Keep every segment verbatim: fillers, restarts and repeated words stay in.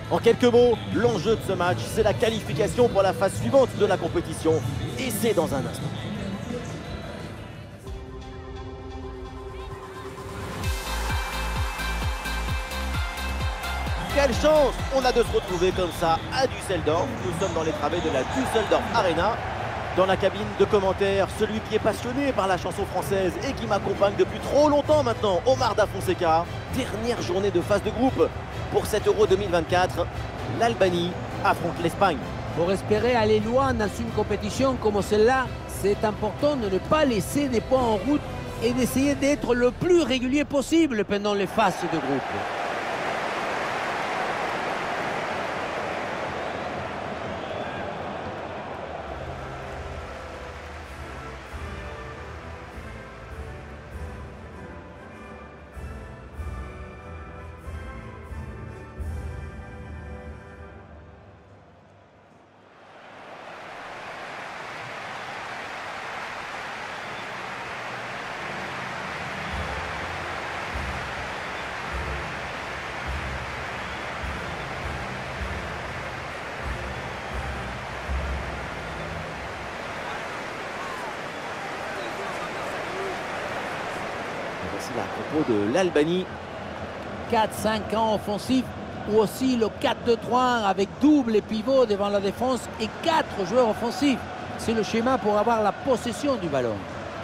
En quelques mots, l'enjeu de ce match, c'est la qualification pour la phase suivante de la compétition. Et c'est dans un instant. Quelle chance on a de se retrouver comme ça à Düsseldorf. Nous sommes dans les travées de la Düsseldorf Arena. Dans la cabine de commentaires, celui qui est passionné par la chanson française et qui m'accompagne depuis trop longtemps maintenant, Omar Da Fonseca. Dernière journée de phase de groupe pour cet Euro deux mille vingt-quatre. L'Albanie affronte l'Espagne. Pour espérer aller loin dans une compétition comme celle-là, c'est important de ne pas laisser des points en route et d'essayer d'être le plus régulier possible pendant les phases de groupe. Voici la compo de l'Albanie. quatre cinq ans offensif ou aussi le quatre deux trois avec double pivot devant la défense et quatre joueurs offensifs. C'est le schéma pour avoir la possession du ballon.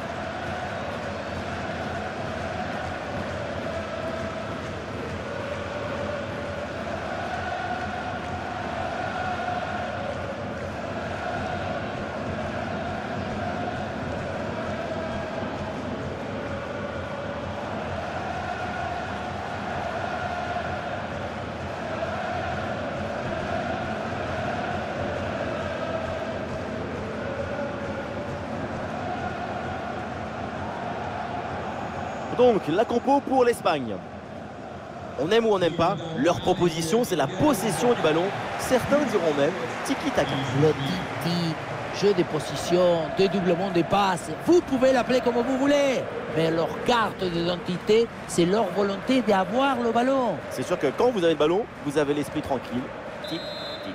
Donc, la compo pour l'Espagne. On aime ou on n'aime pas, leur proposition, c'est la possession du ballon. Certains diront même tiki-taka. Le tiki, jeu de position, dédoublement des passes, vous pouvez l'appeler comme vous voulez. Mais leur carte d'identité, c'est leur volonté d'avoir le ballon. C'est sûr que quand vous avez le ballon, vous avez l'esprit tranquille. Tic, tic.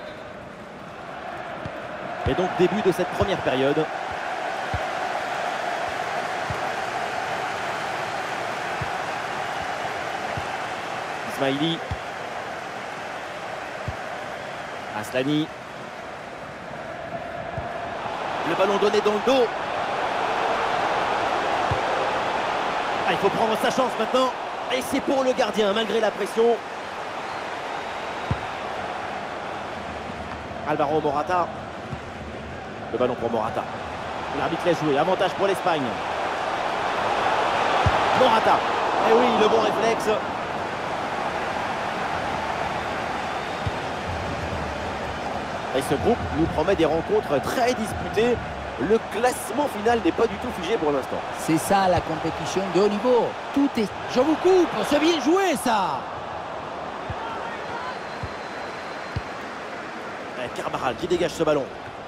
Et donc, début de cette première période. Ismaili. Aslani. Le ballon donné dans le dos. Ah, il faut prendre sa chance maintenant. Et c'est pour le gardien, malgré la pression. Alvaro Morata. Le ballon pour Morata. L'arbitre laisse jouer. Avantage pour l'Espagne. Morata. Et oui, le bon réflexe. Et ce groupe nous promet des rencontres très disputées. Le classement final n'est pas du tout figé pour l'instant. C'est ça la compétition de haut niveau. Tout est... Je vous coupe, c'est bien joué ça. Et Carvajal qui dégage ce ballon.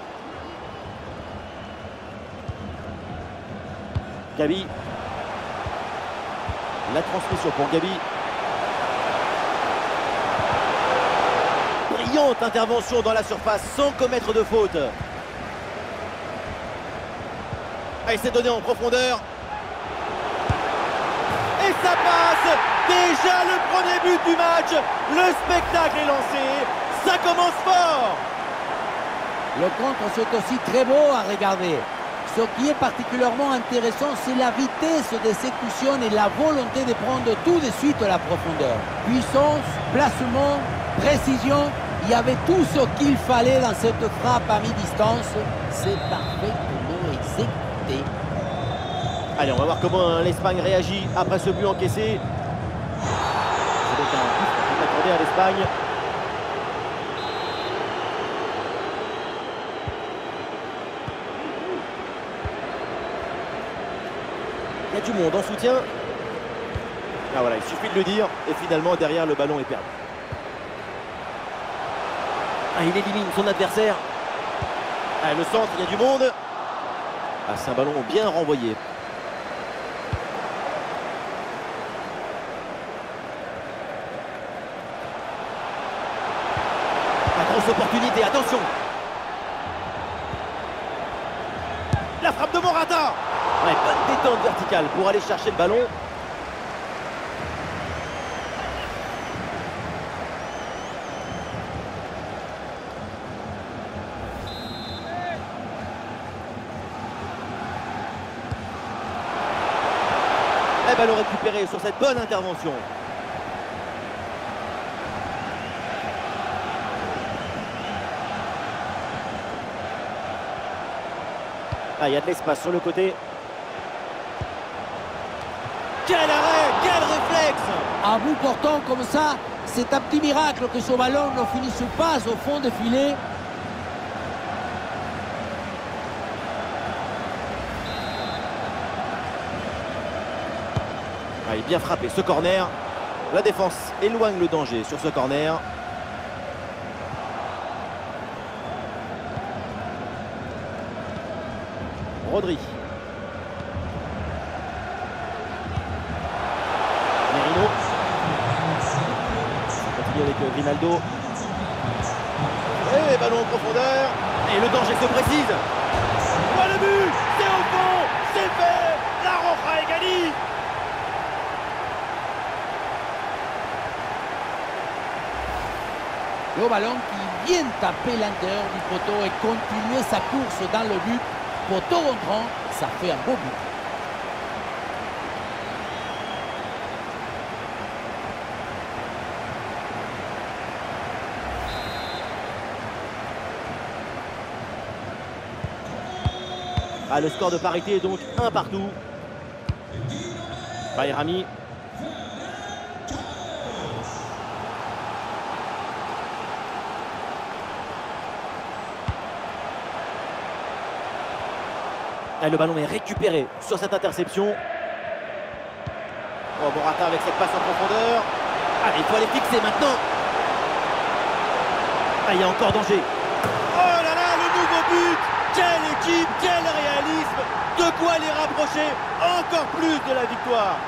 Gabi. La transmission pour Gabi. Brillante intervention dans la surface sans commettre de faute. Ah, il s'est donné en profondeur. Et ça passe. Déjà le premier but du match. Le spectacle est lancé. Ça commence fort. Le contre, c'est aussi très beau à regarder. Ce qui est particulièrement intéressant, c'est la vitesse d'exécution et la volonté de prendre tout de suite la profondeur. Puissance, placement, précision. Il y avait tout ce qu'il fallait dans cette frappe à mi-distance. C'est parfaitement exécuté. Allez, on va voir comment l'Espagne réagit après ce but encaissé. C'est donc un but qui est accordé à l'Espagne. Il y a du monde en soutien. Ah voilà, il suffit de le dire. Et finalement, derrière, le ballon est perdu. Ah, il élimine son adversaire. Ah, le centre, il y a du monde. Ah, c'est un ballon bien renvoyé. grosse opportunité, attention. La frappe de Morata. Ouais, bonne détente verticale pour aller chercher le ballon. Et ballon récupéré sur cette bonne intervention. Ah, il y a de l'espace sur le côté. Quel arrêt, quel réflexe! À bout portant comme ça, c'est un petit miracle que ce ballon ne finisse pas au fond des filets. Ah, il est bien frappé ce corner. La défense éloigne le danger sur ce corner. Rodri. Merino. On continue avec Grimaldo. Et ballon en profondeur. Et le danger se précise. Voilà le but. C'est au fond. C'est fait. La Roja égalise. Le ballon qui vient taper l'intérieur du poteau et continuer sa course dans le but. Poteau rentrant, ça fait un beau but. Ah, le score de parité est donc un partout. Bayrami. Et le ballon est récupéré sur cette interception. Oh, Morata avec cette passe en profondeur. Allez, il faut aller fixer maintenant. Ah, il y a encore danger. Oh là là, le nouveau but. Quelle équipe, quel réalisme. De quoi les rapprocher encore plus de la victoire.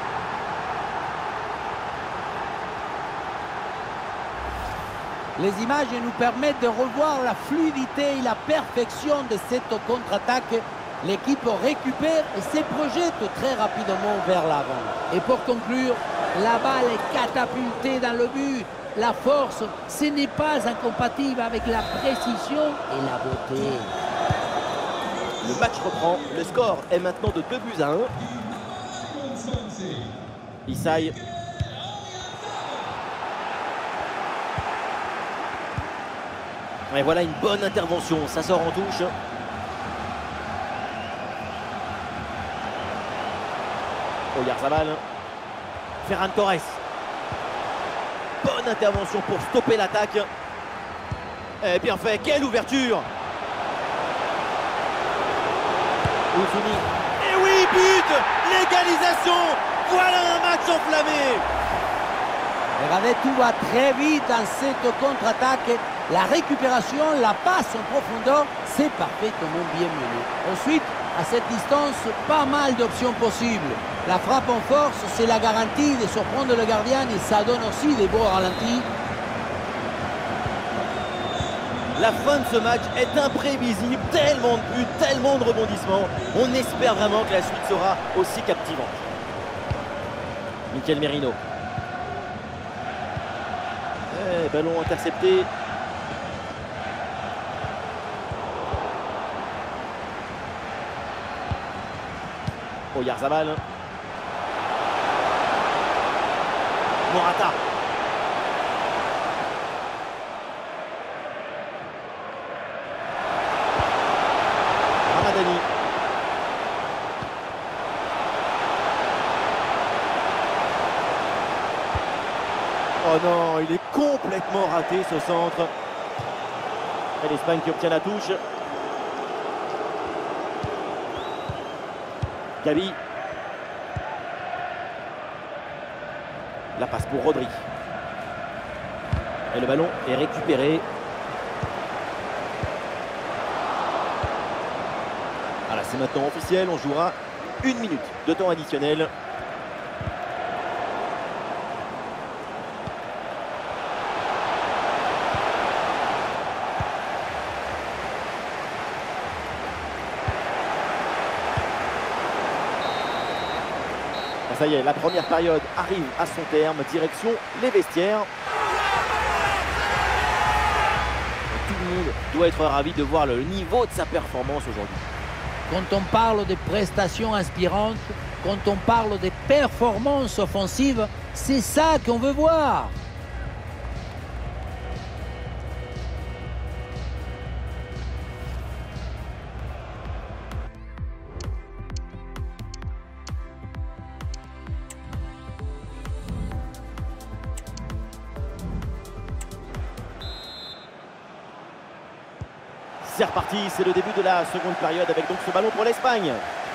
Les images nous permettent de revoir la fluidité et la perfection de cette contre-attaque. L'équipe récupère et se projette très rapidement vers l'avant. Et pour conclure, la balle est catapultée dans le but. La force, ce n'est pas incompatible avec la précision et la beauté. Le match reprend. Le score est maintenant de deux buts à un. Isaï. Et voilà une bonne intervention. Ça sort en touche. Oyarzabal. Ferran Torres. Bonne intervention pour stopper l'attaque. Et bien fait, quelle ouverture. Ouzouni. Et oui, but. L'égalisation. Voilà un match enflammé. Regardez, tout va très vite dans cette contre-attaque. La récupération, la passe en profondeur, c'est parfaitement bien mené. Ensuite, à cette distance, pas mal d'options possibles. La frappe en force, c'est la garantie de surprendre le gardien et ça donne aussi des beaux ralentis. La fin de ce match est imprévisible, tellement de buts, tellement de rebondissements. On espère vraiment que la suite sera aussi captivante. Mikel Merino. Et ballon intercepté. Oyarzabal. Morata. Ramadani. Oh non, il est complètement raté ce centre. Et l'Espagne qui obtient la touche. Gavi. La passe pour Rodri. Et le ballon est récupéré. Voilà, c'est maintenant officiel. On jouera une minute de temps additionnel. Ah, ça y est, la première période arrive à son terme, direction les vestiaires. Tout le monde doit être ravi de voir le niveau de sa performance aujourd'hui. Quand on parle de prestations inspirantes, quand on parle de performances offensives, c'est ça qu'on veut voir. C'est reparti, c'est le début de la seconde période avec donc ce ballon pour l'Espagne.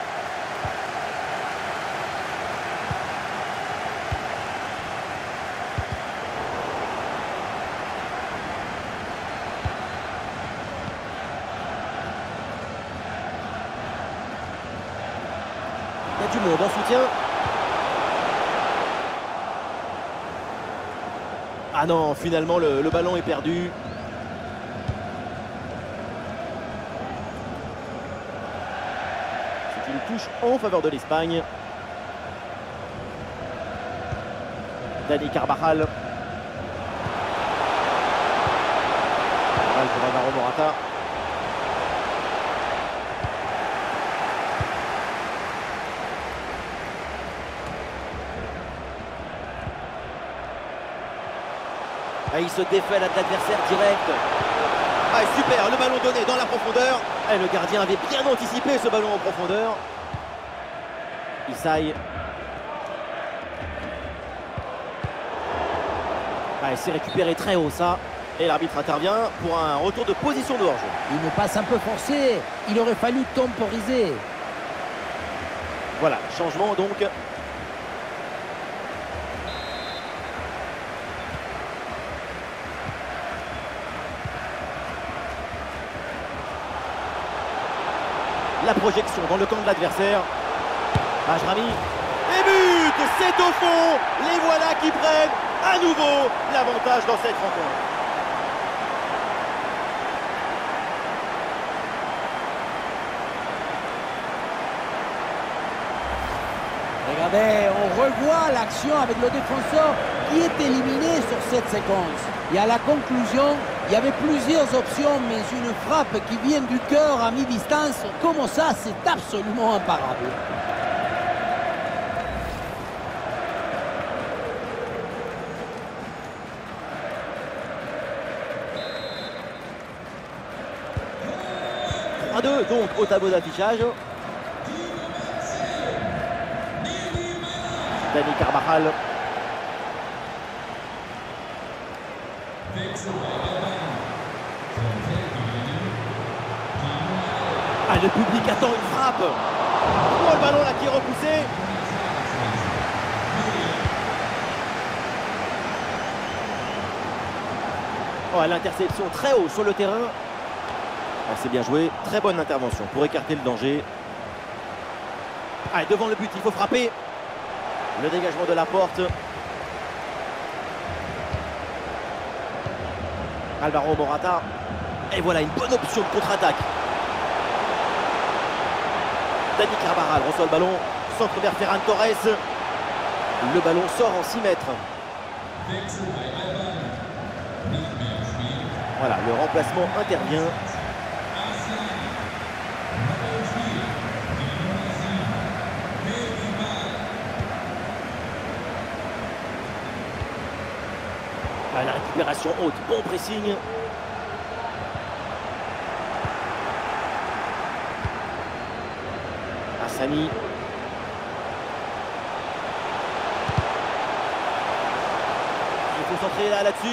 Il y a du monde en soutien. Ah non, finalement le, le ballon est perdu. Une touche en faveur de l'Espagne. Dani Carvajal. Mal pour Alvaro Morata. Ah, il se défait à l'adversaire direct. Ah, super, le ballon donné dans la profondeur. Et le gardien avait bien anticipé ce ballon en profondeur. Isaïe. Ah, il s'est récupéré très haut ça. Et l'arbitre intervient pour un retour de position de hors-jeu. Une passe un peu forcée. Il aurait fallu temporiser. Voilà, changement donc. La projection dans le camp de l'adversaire. Majrami. Et but! C'est au fond! Les voilà qui prennent à nouveau l'avantage dans cette rencontre. Regardez, on revoit l'action avec le défenseur qui est éliminé sur cette séquence. Et à la conclusion, il y avait plusieurs options, mais une frappe qui vient du cœur à mi-distance, comme ça, c'est absolument imparable. un deux donc au tableau d'affichage. Dani Carvajal. Ah, le public attend une frappe. Oh, le ballon là qui est repoussé. Oh, l'interception très haut sur le terrain. Oh, c'est bien joué. Très bonne intervention pour écarter le danger. Ah, devant le but, il faut frapper. Le dégagement de la porte. Alvaro Morata. Et voilà une bonne option de contre-attaque. Dani Carvajal reçoit le ballon. Centre vers Ferran Torres. Le ballon sort en six mètres. Voilà, le remplacement intervient. Ah, la récupération haute, bon pressing. Hassani. Il faut centrer là, là-dessus.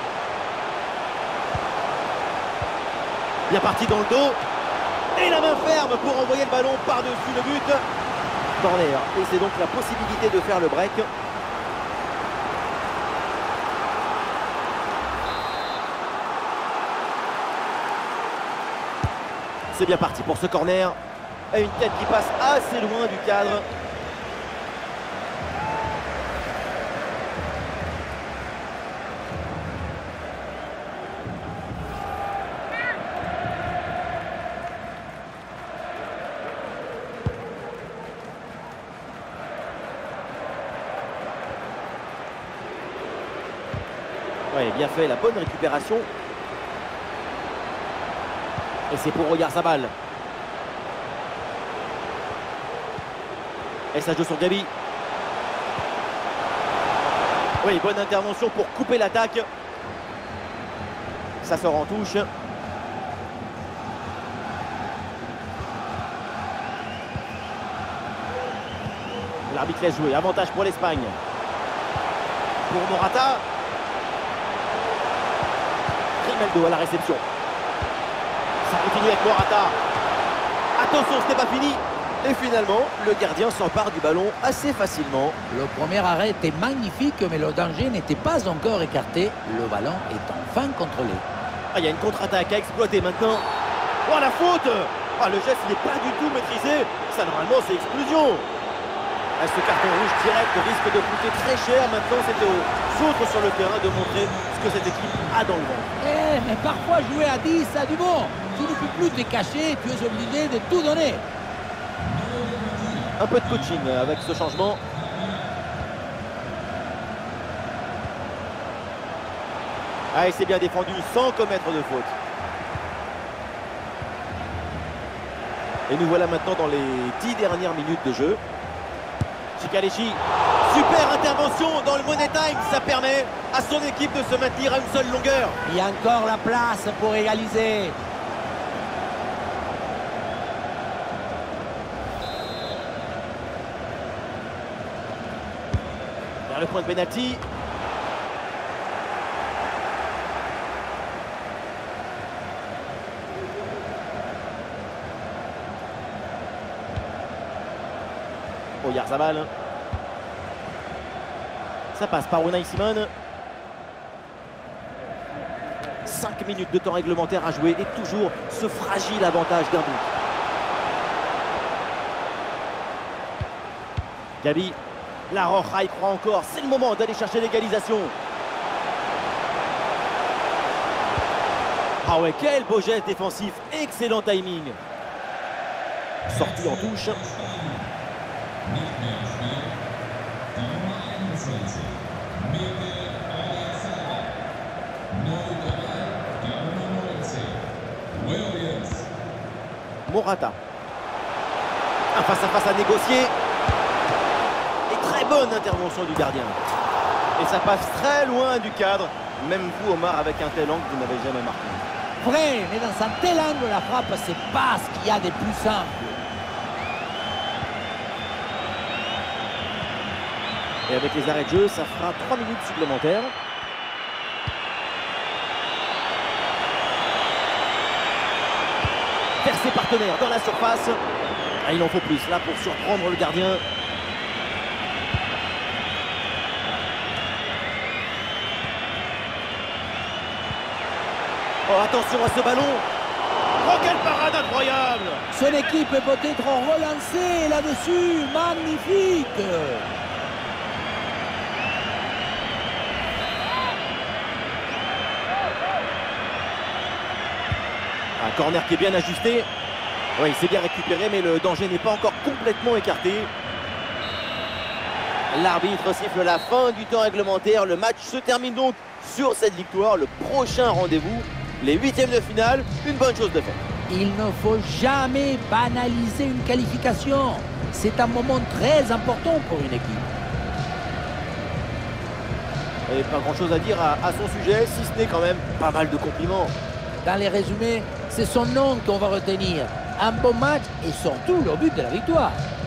Bien parti dans le dos. Et la main ferme pour envoyer le ballon par-dessus le but. Corner. Et c'est donc la possibilité de faire le break. C'est bien parti pour ce corner. Et une tête qui passe assez loin du cadre. Ouais, bien fait, la bonne récupération. Et c'est pour Oyarzabal. Et ça joue sur Gabi. Oui, bonne intervention pour couper l'attaque. Ça sort en touche. L'arbitre laisse jouer. Avantage pour l'Espagne. Pour Morata. Grimaldo à la réception. Ça continue avec Morata. Attention, ce n'est pas fini. Et finalement, le gardien s'empare du ballon assez facilement. Le premier arrêt était magnifique, mais le danger n'était pas encore écarté. Le ballon est enfin contrôlé. Ah, il y a une contre-attaque à exploiter maintenant. Oh, la faute! Ah, le geste n'est pas du tout maîtrisé. Ça, normalement, c'est exclusion. Ah, ce carton rouge direct risque de coûter très cher. Maintenant, c'est aux autres sur le terrain de montrer ce que cette équipe a dans le ventre. Eh, mais parfois, jouer à dix, ça a du bon. Tu ne peux plus te cacher, tu es obligé de tout donner. Un peu de coaching avec ce changement. Ah, et c'est bien défendu sans commettre de faute. Et nous voilà maintenant dans les dix dernières minutes de jeu. Chikalechi, super intervention dans le Money Time. Ça permet à son équipe de se maintenir à une seule longueur. Il y a encore la place pour égaliser. Le point de pénalty. Oyarzabal. Ça passe par Unai Simon. cinq minutes de temps réglementaire à jouer et toujours ce fragile avantage d'un but. Gabi. La Roja y croit encore, c'est le moment d'aller chercher l'égalisation. Ah ouais, quel beau geste défensif, excellent timing. Sortie en touche. Morata. Un face à face à négocier. Bonne intervention du gardien. Et ça passe très loin du cadre. Même vous, Omar, avec un tel angle, vous n'avez jamais marqué. Vrai, mais dans un tel angle, la frappe, c'est pas ce qu'il y a de plus simple. Et avec les arrêts de jeu, ça fera trois minutes supplémentaires. Vers ses partenaires dans la surface. Ah, il en faut plus là pour surprendre le gardien. Oh, attention à ce ballon. Oh, quelle parade incroyable. Son équipe peut peut-être relancée là-dessus. Magnifique. Un corner qui est bien ajusté. Oui, c'est bien récupéré, mais le danger n'est pas encore complètement écarté. L'arbitre siffle la fin du temps réglementaire. Le match se termine donc sur cette victoire. Le prochain rendez-vous, les huitièmes de finale, une bonne chose de faite. Il ne faut jamais banaliser une qualification. C'est un moment très important pour une équipe. Et pas grand-chose à dire à, à son sujet, si ce n'est quand même pas mal de compliments. Dans les résumés, c'est son nom qu'on va retenir. Un bon match et surtout le but de la victoire.